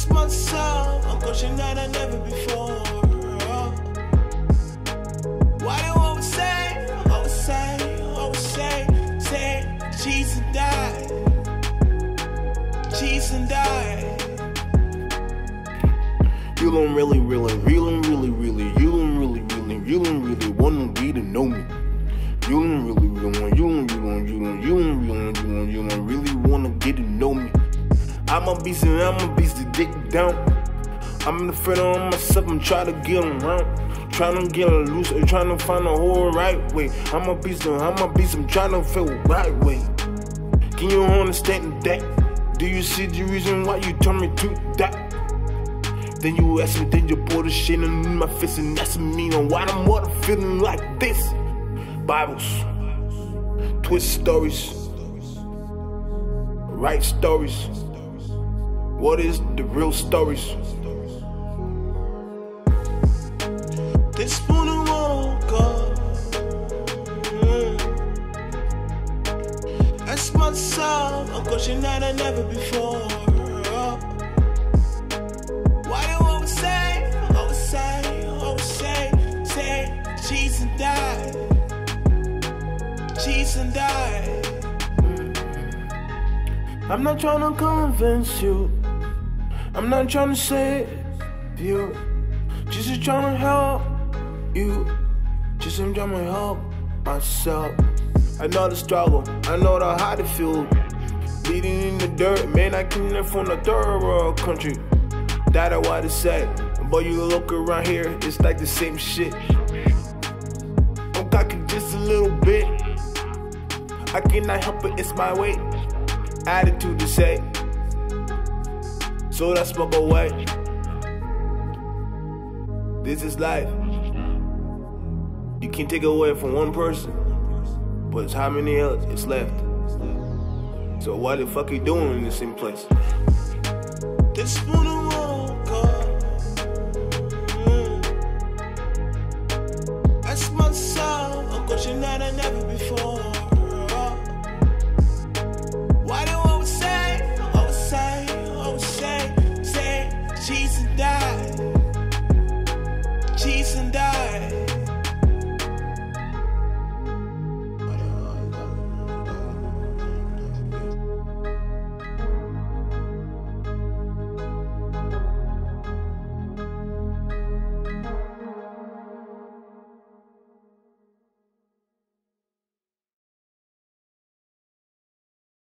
Ask myself a question that I never before. Why do I always say, Jesus died, Jesus died. You don't really wanna get to know me. You don't really wanna get to know me. I'm a beast and I'm a beast to dig down. I'm the friend on myself, I'm trying to get around. Trying to get loose, trying to find the whole right way. I'm a beast, I'm trying to feel right way. Can you understand that? Do you see the reason why you turn me to that? Then you ask me, then you pour the shit in my face and ask me on why I'm what I'm feeling like this. Bibles, twist stories, write stories. What is the real stories? This morning woke up, ask myself a question that I never before. Why do I always say, Jesus died, Jesus died. I'm not trying to convince you, I'm not trying to save you, just trying to help you, just I'm trying to help myself. I know the struggle, I know the how to feel, bleeding in the dirt, man, I came there from the third world country. That's what it say, but you look around here, it's like the same shit. I'm cocky just a little bit, I cannot help it, it's my way. Attitude to say, so that smoke away. This is life. You can't take it away from one person, but it's how many else is left. So what the fuck you doing in the same place? This